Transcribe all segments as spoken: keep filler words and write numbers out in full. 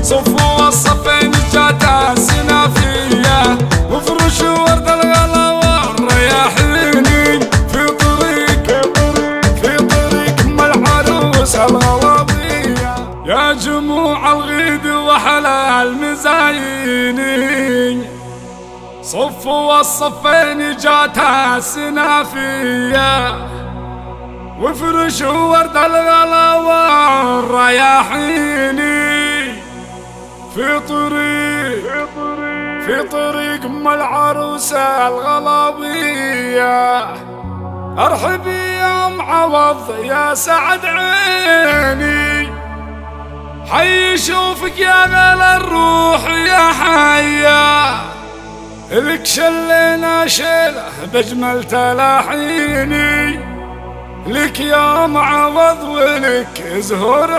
صفوا الصفين جاتا السنافية وفرش ورد الغلا والرياحيني في طريق في طريق ام العروس الغواضية يا جموع الغيد وحلا المزايني صفوا الصفين جاتا السنافية وفرشوا ورد الغلا والرياحيني في طريق في طريق ام العروسة الغلاوية ارحبي يا ام عوض يا سعد عيني حي شوفك يا غلا الروح يا حيا لك شلينا شيله بجمل تلاحيني لك يا معوض ولك زهور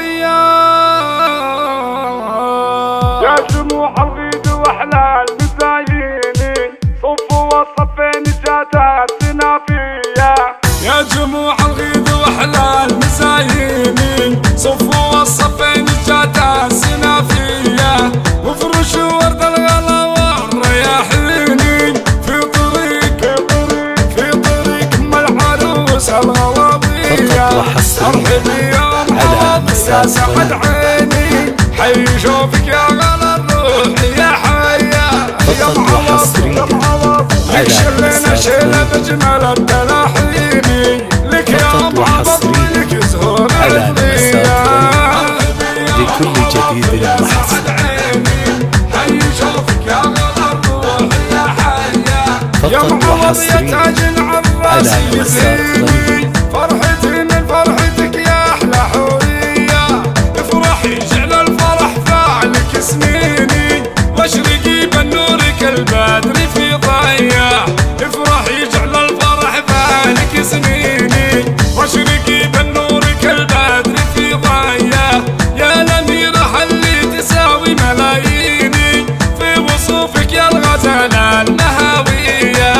عطريات يا جموع الغيد واحلى المزاييني صفوا الصفين جاتا السنافية يا جموع الغيد واحلى المزاييني صفوا الصفين جاتا السنافية وفرشوا ورد الغلا والرياحيني في طريق في طريق ام العروس الغواضية ارحبي يا معوض يا سعد عيني حي شوفك يا غلا الروح يا حيا يا معوض يا معوض لك شلنا شيله بجمال التلاحيني لك يا معوض ولك زهور عطريات لكل جديد محسن حي شوفك يا غلا الروح يا حيا يا معوض يا تاج العراس يزيني فرحتي من فرحتك يا احلى حوريه افرحي جعل الفرح فعلك سنيني واشرقي بنورك البدر في ضياء افرحي جعل الفرح فعلك سنيني واشرقي بنورك البدر في ضياء يا الاميره اللي تساوي ملاييني في وصوفك يا الغزاله النهاويه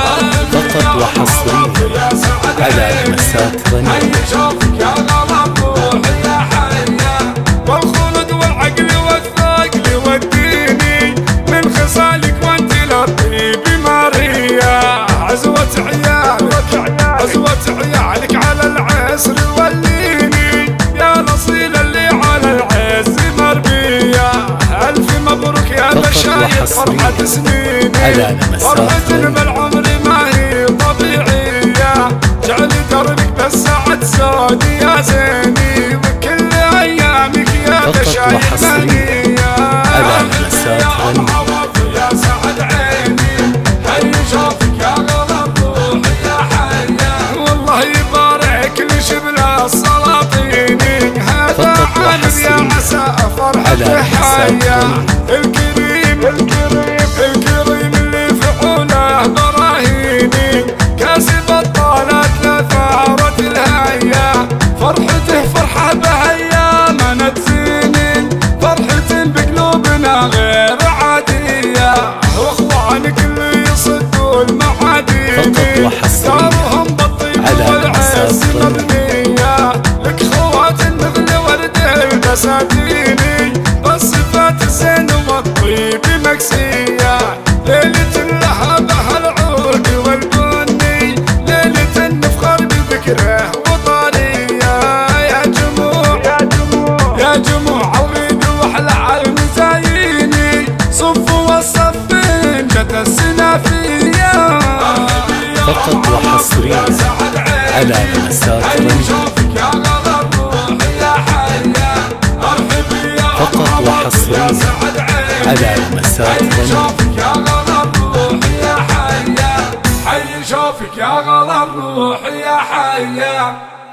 فقط وحصريا على مسات غني حي شوفك يا غلا الروح يا حيا والخلد والعقل والثقل والديني من خصالك وانت للطيب ماريا عزوة عيالك عزوة عيالك على العسر والليني يا الاصيل اللي على العز مربية الف مبروك يا مشايخ فرحة سنيني فرحة بالعمر ما هي طبيعية جعل دربك بالسعد سودي يا زيني وكل ايامك يا مشايخ مهنية على مسات غني يا سعد عيني حي شوفك يا غلا الروح يا حيا والله يبارك لشبل السلاطيني هذا عامل يا عسى فرحة حيا الكريم الكريم الكريم اللي فعوله براهيني كاسب الطالات لثارة الهيا فرحته فرحة بهيا ما نتزيني فرحة بقلوبنا غير عادية واخوانك اللي يصدوا المعاديني دارهم بالطيب والعز مبنية لك خوات مثل ورد البساتيني بالصفات الزين والطيب مكسية ليلة لها بها العود والبني ليلة نفخر بذكره وطنية يا جموع يا جموع يا جموع الغيد واحلى المزاييني صفوا الصفين جت السنافية فقط وحصريا على مسات غني يا غلا الروح يا حيا ارحبي يا فقط وحصريا على مسات غني يا غلا الروح يا حيا حي شوفك يا غلا الروح يا حيا